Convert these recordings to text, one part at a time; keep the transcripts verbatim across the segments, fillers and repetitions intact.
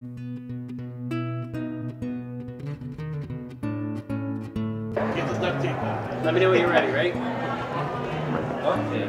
Get the duct tape out. Let me know when you're ready, ready? Okay.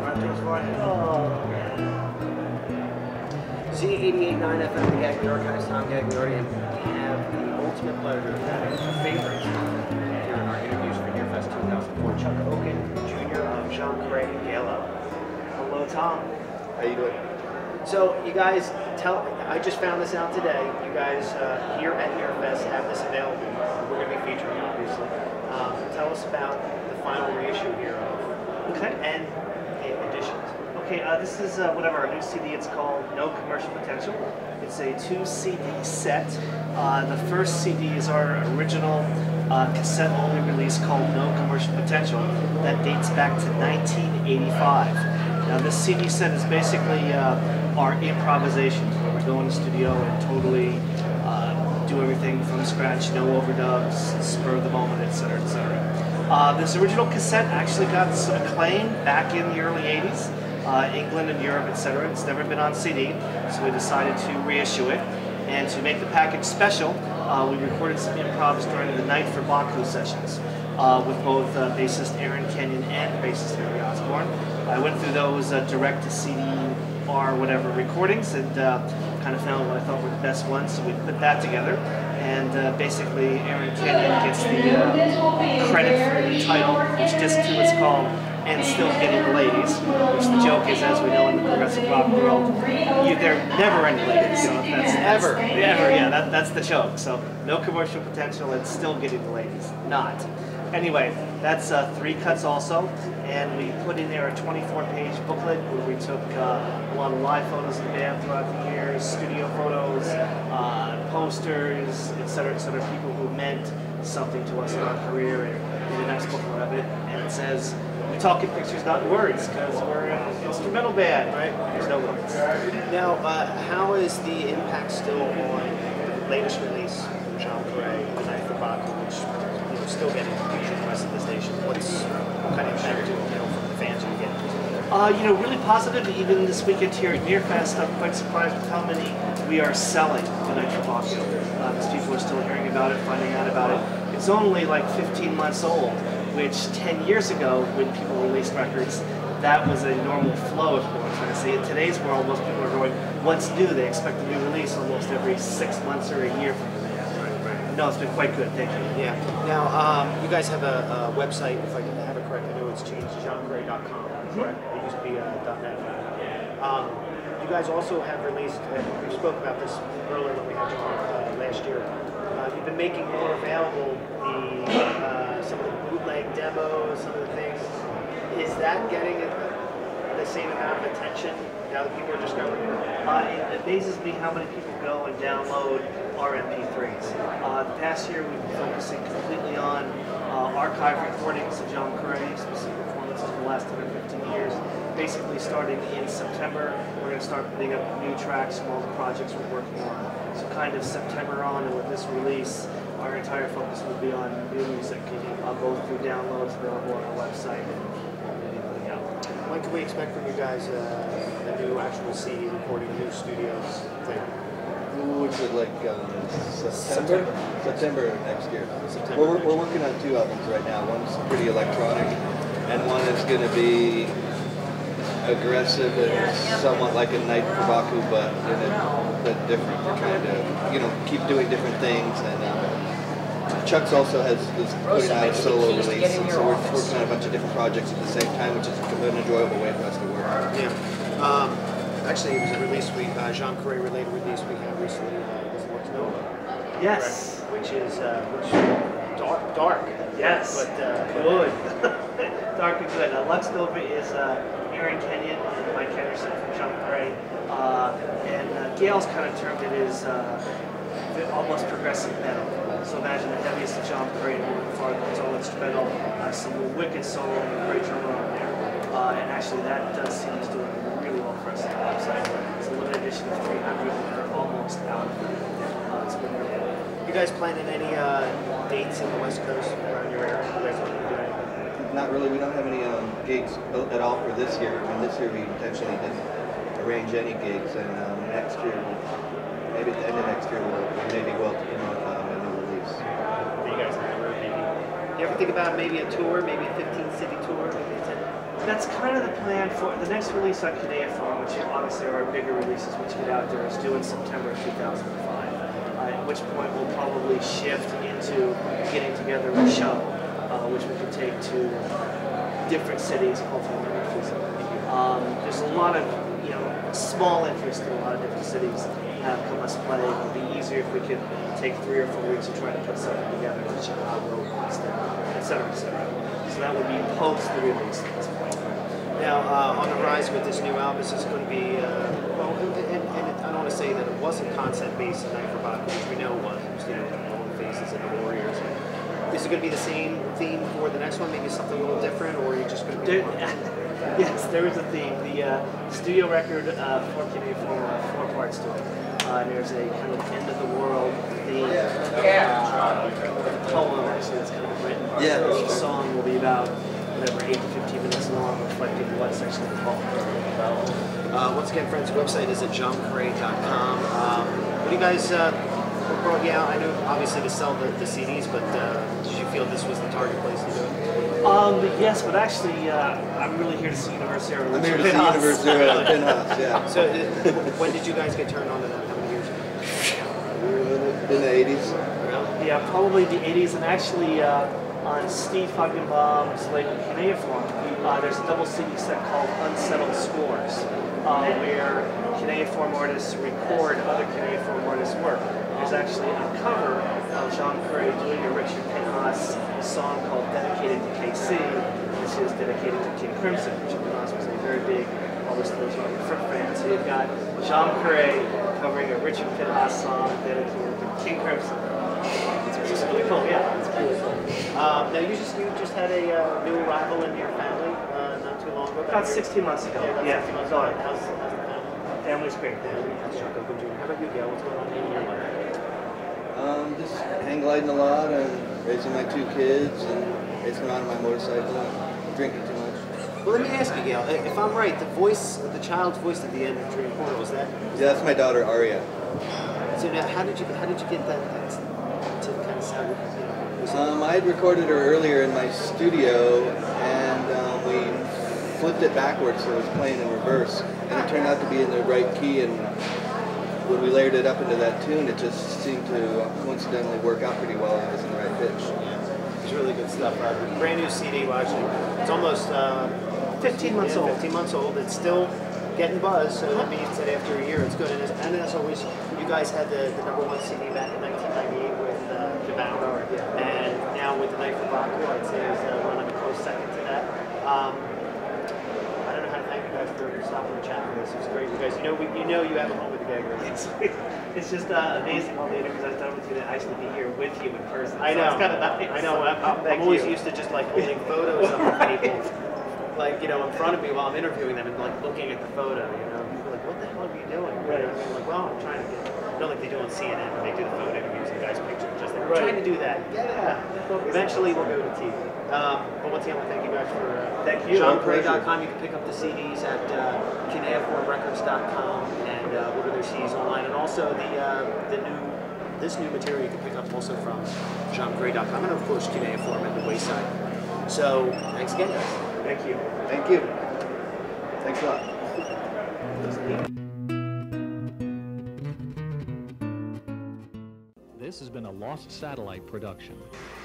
Z eighty-eight point nine F M, the Gagliarchives, Tom Gagliardi, and we have the ultimate pleasure of having a favorite here in our interviews for NEARfest two thousand four, Chuck Oken, Junior of Djam Karet and Gayle. Hello, Tom. How you doing? So, you guys, tell. I just found this out today. You guys uh, here at NEARfest have this available. We're going to be featuring, obviously. Um, tell us about the final reissue here of Okay. and editions. Okay, uh, this is uh, whatever our new C D. It's called No Commercial Potential. It's a two C D set. Uh, the first C D is our original uh, cassette-only release called No Commercial Potential that dates back to nineteen eighty-five. Now, this C D set is basically uh, our improvisations, where we go in the studio and totally uh, do everything from scratch, no overdubs, spur of the moment, et cetera, et cetera. Uh, this original cassette actually got some acclaim back in the early eighties, uh, England and Europe, et cetera. It's never been on C D, so we decided to reissue it. And to make the package special, uh, we recorded some improvs during the Night for Baku sessions uh, with both uh, bassist Aaron Kenyon and bassist Harry Osborne. I went through those uh, direct to C D or whatever recordings and uh, kind of found what I thought were the best ones, so we put that together. And uh, basically, Aaron Kenyon gets the uh, credit for the title, which disc two is called And Still Getting the Ladies, which the joke is, as we know in the progressive rock world, you, there are never any ladies. So that's, that's Ever. Ever, yeah, that, that's the joke. So no commercial potential and still getting the ladies. Not. Anyway, that's uh, three cuts also, and we put in there a twenty-four page booklet where we took uh, a lot of live photos of the band throughout the years, studio photos, uh, posters, et cetera, et cetera, people who meant something to us in our career, and did a nice booklet of it. And it says, we talk in pictures, not words, because we're an instrumental band, right? There's no words. Now, uh, how is the impact still on the latest release from Djam Karet, The Night for Baku, which you know, still getting huge requests at the station? What's what kind of impact do you know from the fans you get? Uh, you know, really positive. Even this weekend here at NEARfest, I'm quite surprised with how many we are selling The Night for Baku. Uh, because people are still hearing about it, finding out about it. It's only like fifteen months old, which ten years ago, when people released records, that was a normal flow, if you want to say. In today's world, most people are going, what's new? They expect a new release almost every six months or a year from the band. Right, right. No, it's been quite good, thank you. Yeah. Now, um, you guys have a, a website, if I have it correct, I know it's changed to djam karet dot com, correct? It used to be uh, .net. Um, you guys also have released, and we spoke about this earlier when we had you on uh, last year, uh, you've been making more available the uh, some of the bootleg demos, some of the things. Is that getting the same amount of attention now that people are discovering it? Uh, it amazes me how many people go and download our M P threes. Uh, the past year we've been focusing completely on uh, archive recordings of Djam Karet, specific performances for the last ten or fifteen years. Basically starting in September, we're going to start putting up new tracks from all the projects we're working on. So kind of September on, and with this release, our entire focus will be on new music, uh, both through downloads available on our website and everything else. When can we expect from you guys uh, a new actual C D recording, new studios thing? Which is like um, September? September next year. September Well, we're, next we're year. working on two albums right now. One's pretty electronic, and one is going to be aggressive and somewhat like a Night for Baku, but in a bit different. We're trying to, you know, keep doing different things, and um, Chuck's also has is putting out a solo release, and so we're working on a bunch of different projects at the same time, which is an enjoyable way for us to work. Yeah. Um, actually, it was a release we, uh, Djam Karet related release we had recently. Uh, was Lux Nova. Yes. Correct? Which is uh, which dark, dark. Yes. But uh, good. Dark and good. Uh, Lux Nova is uh, Aaron Kenyon and Mike Henderson from Djam Karet. Uh, and uh, Gayle's kind of termed it as uh, almost progressive metal. So imagine the heaviest of Djam Karet moving forward. It's all instrumental. Uh, some wicked solo and a great drummer on there. Uh, and actually that uh, C D is doing really well for us on the website. It's a limited edition of three hundred, and they're almost out of it. Uh, it's been really cool. you guys planning any uh, dates in the West Coast around your area? You guys looking to do anything? Not really. We don't have any um, gigs at all for this year. I mean, this year we intentionally didn't arrange any gigs, and um, next year we maybe at the end of next year we'll maybe go out to promote um, a new release. You guys on the road, maybe. You ever think about maybe a tour, maybe a fifteen city tour, maybe a ten? That's kind of the plan for the next release on Cuneiform, which obviously are our bigger releases, which get out there, is due in September two thousand five. Uh, at which point we'll probably shift into getting together a show, uh, which we can take to different cities, hopefully. Um, there's a lot of, you know, small interest in a lot of different cities have come us play. It would be easier if we could take three or four weeks to try to put something together in Chicago, Boston, et cetera, et cetera. So that would be post the release at this point. Now, uh, on the rise with this new album, this is going to be, uh, well, and, and, and it, I don't want to say that it wasn't concept-based in Night for Baku, which we know it was. It was, you know, the Golden Faces and the Warriors. Is it going to be the same theme for the next one, maybe something a little different, or are you just going to be... Yes, there is a theme. The uh, studio record uh, for Cuneiform, uh, four parts to it. Uh, there's a kind of end of the world theme. Uh, poem, actually, that's kind of written. Yeah. Each song will be about whatever, eight to fifteen minutes long, reflecting what's actually the poem. Uh, once again, friends, the website is at djam karet dot com. Um, what do you guys, uh, what brought you out? I know, obviously, to sell the, the C Ds, but uh, did you feel this was the target place to do it? Um, yes, but actually, uh, I'm really here to see University of I'm here to see University of Pinhouse, yeah. So, uh, when did you guys get turned on to that? How many years ago? We were in the, in the eighties. Yeah, probably the eighties, and actually uh, on Steve Fuggenbaum's label Cuneiform, uh, there's a double C D set called Unsettled Scores, uh, where Cuneiform artists record other Cuneiform artists' work. There's actually a cover of Djam Karet doing a Richard Pinhouse song called Dedicated to K C. This is dedicated to King Crimson. Richard Pinhouse was a very big Elvis Presley fan. So you've got Djam Karet covering a Richard Pinhouse song dedicated to King Crimson. It's really cool, yeah. It's really cool. Um, now, you just you just had a uh, new arrival in your family uh, not too long ago. About sixteen months ago. Yeah, about yeah. sixteen months ago. How's, how's the family? Family's great. That's Chuck Oken Junior How about you, Gayle? What's going on in your life? Um, just hang gliding a lot and raising my two kids and racing around on my motorcycle and drinking too much. Well, let me ask you, Gayle, if I'm right, the voice, the child's voice at the end of Dream Portal, was that? Yeah, that's my daughter Aria. So now, how did you how did you get that, that to kind of sound? You know, was it- Um, I had recorded her earlier in my studio, and um, we flipped it backwards so it was playing in reverse, and it turned out to be in the right key. And when we layered it up into that tune, it just seemed to coincidentally work out pretty well. It was in the right pitch. It's really good stuff. Uh, brand new C D, well, actually, it's almost uh, fifteen months yeah, old. fifteen months old. It's still getting buzz, so that means that after a year, it's good. And as, and as always, you guys had the, the number one C D back in nineteen ninety-eight with uh, Devour, and now with the Night for Baku, I'd say is uh, running a close second to that. Um, I don't know how to thank you guys for stopping and chatting with us. It was great. You guys, you know, we, you know, you have a home with the Gagliarchives. It's, it's just uh, amazing all the interviews I've done with you to actually be here with you in person. I know. So it's kind of nice. I know. I'm, I'm, I'm always used to just like holding photos of people, like, you know, in front of me while I'm interviewing them and like looking at the photo. You know, people are like, what the hell are you doing? Right. You know, I'm like, well, I'm trying to get. You know, like they do on C N N when they do the photo interviews and guys' pictures. Just like, we're Right. trying to do that. Yeah. Eventually, we'll go to T V. Um, but once again, I want to thank you guys for uh, Thank you. djam karet dot com. You can pick up the C Ds at uh, cuneiform records dot com and uh, order their C Ds online. And also the uh, the new this new material you can pick up also from djam karet dot com and of course Cuneiform at the Wayside. So thanks again, guys. Thank you. Thank you. Thanks a lot. This has been a Lost Satellite production.